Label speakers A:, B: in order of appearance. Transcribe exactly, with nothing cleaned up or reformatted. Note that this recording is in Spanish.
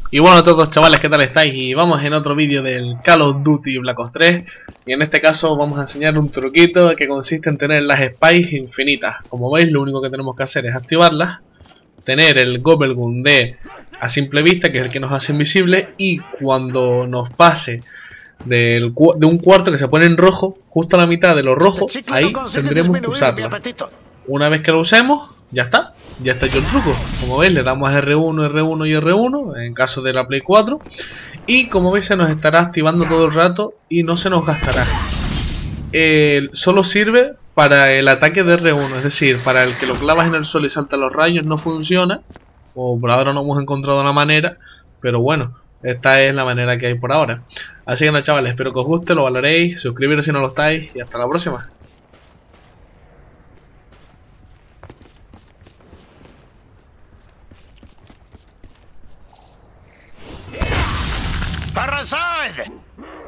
A: Y bueno a todos chavales, ¿qué tal estáis? Y vamos en otro vídeo del Call of Duty Black Ops tres. Y en este caso vamos a enseñar un truquito que consiste en tener las Spies infinitas. Como veis, lo único que tenemos que hacer es activarlas, tener el Gobble Gun de a simple vista, que es el que nos hace invisible, y cuando nos pase del, de un cuarto que se pone en rojo, justo a la mitad de lo rojo, ahí tendremos que usarla. Una vez que lo usemos, ya está, ya está hecho el truco. Como veis, le damos a R uno, R uno y R uno en caso de la Play cuatro. Y como veis, se nos estará activando todo el rato y no se nos gastará. Eh, solo sirve para el ataque de R uno, es decir, para el que lo clavas en el suelo y salta los rayos no funciona. O por ahora no hemos encontrado la manera, pero bueno, esta es la manera que hay por ahora. Así que nada chavales, espero que os guste, lo valoréis, suscribiros si no lo estáis y hasta la próxima.
B: Parasite!